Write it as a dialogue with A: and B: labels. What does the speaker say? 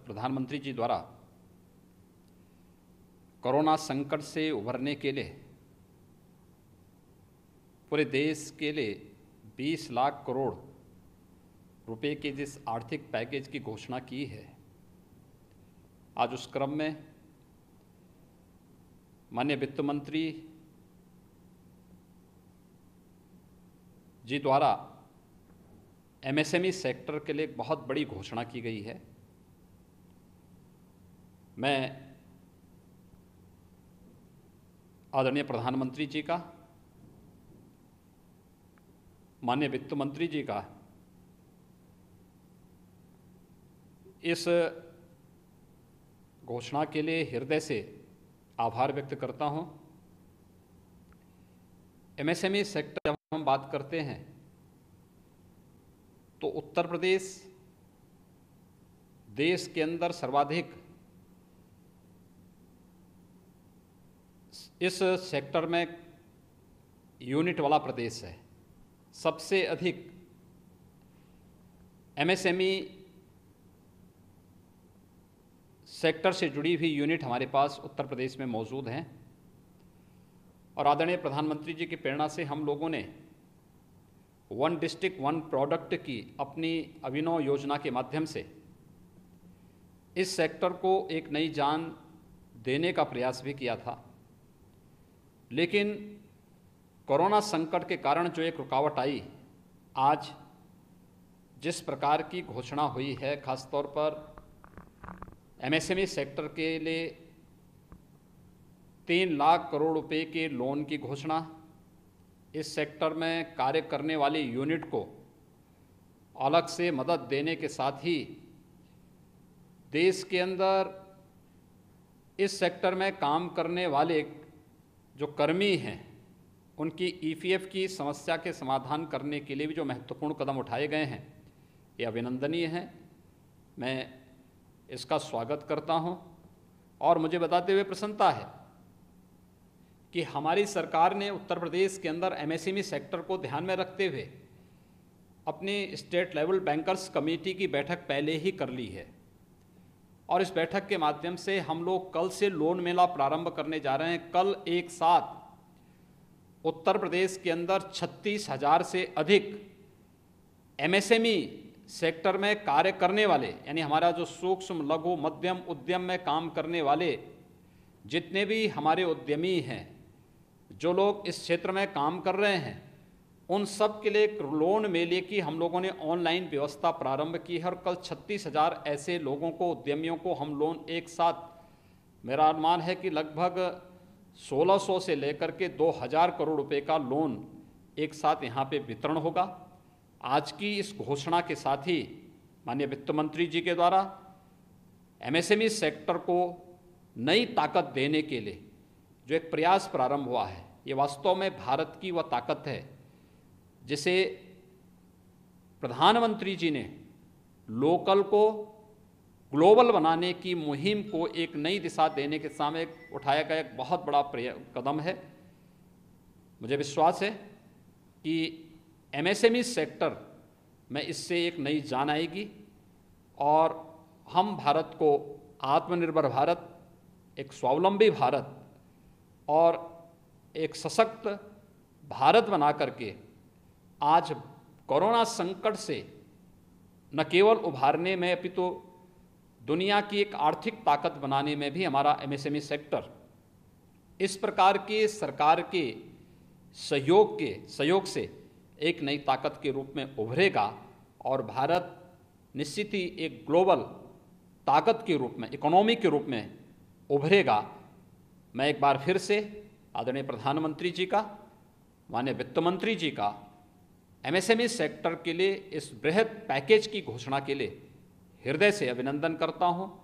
A: प्रधानमंत्री जी द्वारा कोरोना संकट से उभरने के लिए पूरे देश के लिए 20 लाख करोड़ रुपए के जिस आर्थिक पैकेज की घोषणा की है, आज उस क्रम में माननीय वित्त मंत्री जी द्वारा एमएसएमई सेक्टर के लिए एक बहुत बड़ी घोषणा की गई है। मैं आदरणीय प्रधानमंत्री जी का, माननीय वित्त मंत्री जी का इस घोषणा के लिए हृदय से आभार व्यक्त करता हूं। एमएसएमई सेक्टर जब हम बात करते हैं तो उत्तर प्रदेश देश के अंदर सर्वाधिक इस सेक्टर में यूनिट वाला प्रदेश है। सबसे अधिक एमएसएमई सेक्टर से जुड़ी हुई यूनिट हमारे पास उत्तर प्रदेश में मौजूद हैं और आदरणीय प्रधानमंत्री जी की प्रेरणा से हम लोगों ने वन डिस्ट्रिक्ट वन प्रोडक्ट की अपनी अभिनव योजना के माध्यम से इस सेक्टर को एक नई जान देने का प्रयास भी किया था। लेकिन कोरोना संकट के कारण जो एक रुकावट आई, आज जिस प्रकार की घोषणा हुई है, खासतौर पर एमएसएमई सेक्टर के लिए 3 लाख करोड़ रुपए के लोन की घोषणा, इस सेक्टर में कार्य करने वाली यूनिट को अलग से मदद देने के साथ ही देश के अंदर इस सेक्टर में काम करने वाले जो कर्मी हैं उनकी ईपीएफ की समस्या के समाधान करने के लिए भी जो महत्वपूर्ण कदम उठाए गए हैं, ये अभिनंदनीय हैं। मैं इसका स्वागत करता हूं और मुझे बताते हुए प्रसन्नता है कि हमारी सरकार ने उत्तर प्रदेश के अंदर एमएसएमई सेक्टर को ध्यान में रखते हुए अपनी स्टेट लेवल बैंकर्स कमेटी की बैठक पहले ही कर ली है और इस बैठक के माध्यम से हम लोग कल से लोन मेला प्रारंभ करने जा रहे हैं। कल एक साथ उत्तर प्रदेश के अंदर 36,000 से अधिक एमएसएमई सेक्टर में कार्य करने वाले, यानी हमारा जो सूक्ष्म लघु मध्यम उद्यम में काम करने वाले जितने भी हमारे उद्यमी हैं, जो लोग इस क्षेत्र में काम कर रहे हैं, उन सब के लिए लोन मेले की हम लोगों ने ऑनलाइन व्यवस्था प्रारंभ की है और कल 36,000 ऐसे लोगों को, उद्यमियों को हम लोन एक साथ, मेरा अनुमान है कि लगभग 1600 से लेकर के 2000 करोड़ रुपए का लोन एक साथ यहाँ पे वितरण होगा। आज की इस घोषणा के साथ ही माननीय वित्त मंत्री जी के द्वारा एमएसएमई सेक्टर को नई ताकत देने के लिए जो एक प्रयास प्रारंभ हुआ है, ये वास्तव में भारत की वह ताकत है जिसे प्रधानमंत्री जी ने लोकल को ग्लोबल बनाने की मुहिम को एक नई दिशा देने के सामने उठाया गया एक बहुत बड़ा कदम है। मुझे विश्वास है कि एमएसएमई सेक्टर में इससे एक नई जान आएगी और हम भारत को आत्मनिर्भर भारत, एक स्वावलंबी भारत और एक सशक्त भारत बना करके आज कोरोना संकट से न केवल उभारने में अपितु दुनिया की एक आर्थिक ताकत बनाने में भी हमारा एमएसएमई सेक्टर इस प्रकार के सरकार के सहयोग से एक नई ताकत के रूप में उभरेगा और भारत निश्चित ही एक ग्लोबल ताकत के रूप में, इकोनॉमी के रूप में उभरेगा। मैं एक बार फिर से आदरणीय प्रधानमंत्री जी का, माननीय वित्त मंत्री जी का एमएसएमई सेक्टर के लिए इस बृहद पैकेज की घोषणा के लिए हृदय से अभिनंदन करता हूं।